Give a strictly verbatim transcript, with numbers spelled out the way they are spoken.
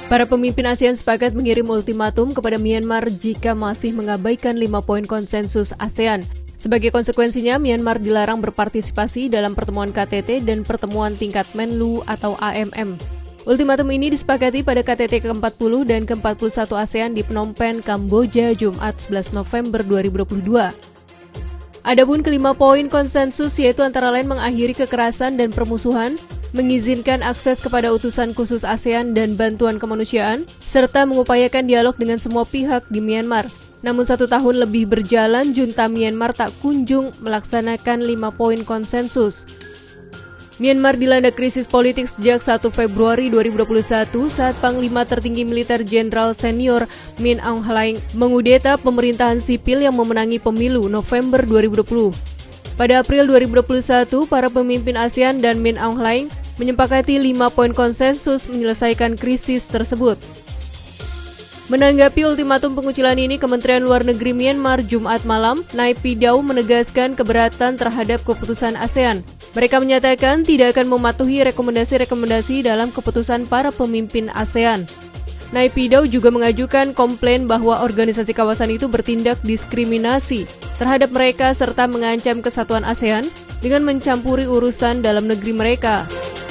Para pemimpin ASEAN sepakat mengirim ultimatum kepada Myanmar jika masih mengabaikan lima poin konsensus ASEAN. Sebagai konsekuensinya, Myanmar dilarang berpartisipasi dalam pertemuan K T T dan pertemuan tingkat Menlu atau A M M. Ultimatum ini disepakati pada K T T ke empat puluh dan ke empat puluh satu ASEAN di Phnom Penh, Kamboja, Jumat sebelas November dua ribu dua puluh dua. Adapun kelima poin konsensus yaitu antara lain mengakhiri kekerasan dan permusuhan, mengizinkan akses kepada utusan khusus ASEAN dan bantuan kemanusiaan, serta mengupayakan dialog dengan semua pihak di Myanmar. Namun satu tahun lebih berjalan, junta Myanmar tak kunjung melaksanakan lima poin konsensus. Myanmar dilanda krisis politik sejak satu Februari dua ribu dua puluh satu saat Panglima Tertinggi Militer Jenderal Senior Min Aung Hlaing mengudeta pemerintahan sipil yang memenangi pemilu November dua ribu dua puluh. Pada April dua ribu dua puluh satu, para pemimpin ASEAN dan Min Aung Hlaing menyepakati lima poin konsensus menyelesaikan krisis tersebut. Menanggapi ultimatum pengucilan ini, Kementerian Luar Negeri Myanmar Jumat malam, Naypyidaw menegaskan keberatan terhadap keputusan ASEAN. Mereka menyatakan tidak akan mematuhi rekomendasi-rekomendasi dalam keputusan para pemimpin ASEAN. Naypyidaw juga mengajukan komplain bahwa organisasi kawasan itu bertindak diskriminasi terhadap mereka serta mengancam kesatuan ASEAN dengan mencampuri urusan dalam negeri mereka.